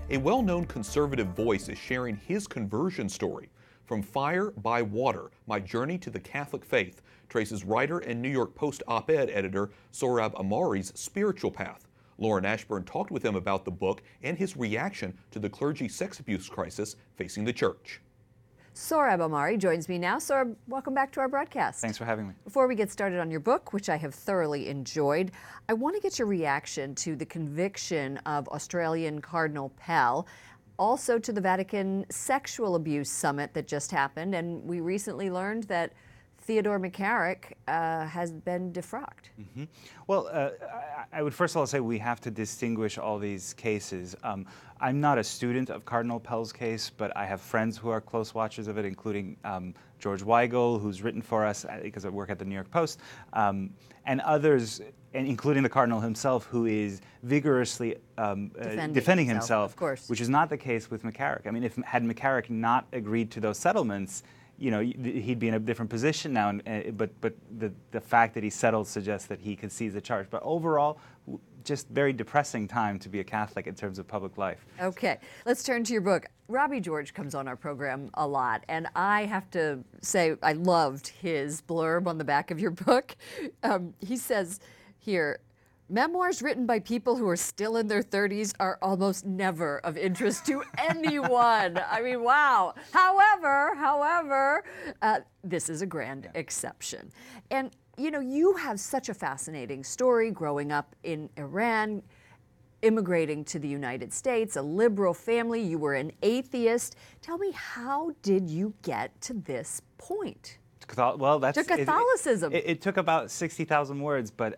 A well-known conservative voice is sharing his conversion story. From Fire by Water, My Journey to the Catholic Faith traces writer and New York Post op-ed editor Sohrab Ahmari's spiritual path. Lauren Ashburn talked with him about the book and his reaction to the clergy sex abuse crisis facing the church. Sohrab Ahmari joins me now. Sohrab, welcome back to our broadcast. Thanks for having me. Before we get started on your book, which I have thoroughly enjoyed, I want to get your reaction to the conviction of Australian Cardinal Pell, also to the Vatican sexual abuse summit that just happened, and we recently learned that Theodore McCarrick has been defrocked. Mm-hmm. Well, I would first of all say we have to distinguish all these cases. I'm not a student of Cardinal Pell's case, but I have friends who are close watchers of it, including George Weigel, who's written for us because I work at the New York Post, and others, and including the Cardinal himself, who is vigorously defending himself, of course. Which is not the case with McCarrick. I mean, had McCarrick not agreed to those settlements, you know, he'd be in a different position now, but the fact that he settled suggests that he concedes the charge. But overall, just very depressing time to be a Catholic in terms of public life. Okay, let's turn to your book. Robbie George comes on our program a lot, and I have to say I loved his blurb on the back of your book. He says here, memoirs written by people who are still in their 30s are almost never of interest to anyone. I mean, wow. However, this is a grand exception. And, you know, you have such a fascinating story growing up in Iran, immigrating to the United States, a liberal family. You were an atheist. Tell me, how did you get to this point? Well, that's to Catholicism. It took about 60,000 words, but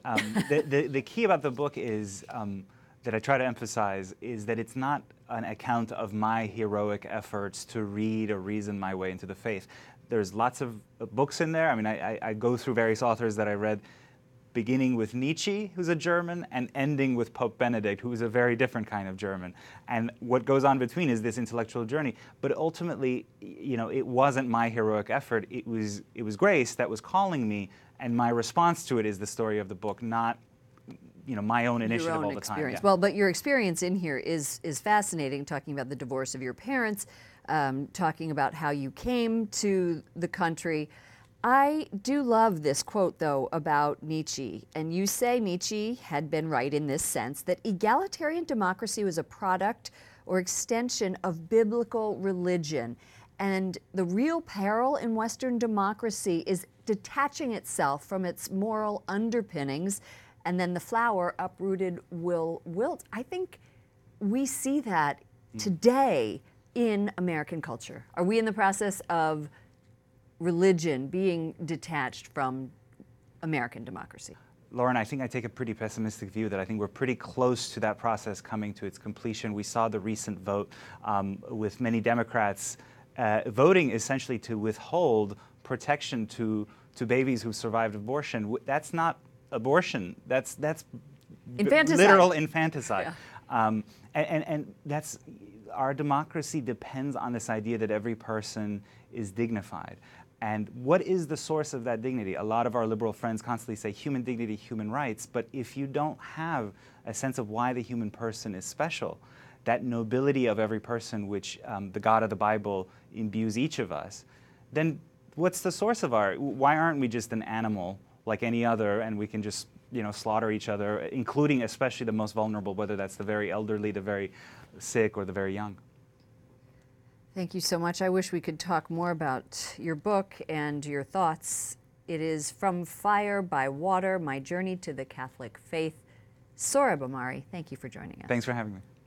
the key about the book is that I try to emphasize is that it's not an account of my heroic efforts to read or reason my way into the faith. There's lots of books in there. I mean, I go through various authors that I read, beginning with Nietzsche, who's a German, and ending with Pope Benedict, who is a very different kind of German. And what goes on between is this intellectual journey. But ultimately, you know, it wasn't my heroic effort. It was grace that was calling me, and my response to it is the story of the book, not, you know, my own initiative all the time. Yeah. Well, but your experience in here is fascinating, talking about the divorce of your parents, talking about how you came to the country. I do love this quote, though, about Nietzsche. And you say Nietzsche had been right in this sense, that egalitarian democracy was a product or extension of biblical religion. And the real peril in Western democracy is detaching itself from its moral underpinnings, and then the flower uprooted will wilt. I think we see that today in American culture. Are we in the process of religion being detached from American democracy? Lauren, I think I take a pretty pessimistic view that I think we're pretty close to that process coming to its completion. We saw the recent vote with many Democrats voting essentially to withhold protection to babies who survived abortion. That's not abortion. That's infanticide. Literal infanticide. Yeah. And that's, our democracy depends on this idea that every person is dignified. And what is the source of that dignity? A lot of our liberal friends constantly say human dignity, human rights, but if you don't have a sense of why the human person is special, that nobility of every person which the God of the Bible imbues each of us, then what's the source of why aren't we just an animal like any other, and we can just, you know, slaughter each other, including especially the most vulnerable, whether that's the very elderly, the very sick, or the very young? Thank you so much. I wish we could talk more about your book and your thoughts. It is From Fire by Water, My Journey to the Catholic Faith. Sohrab Ahmari, thank you for joining us. Thanks for having me.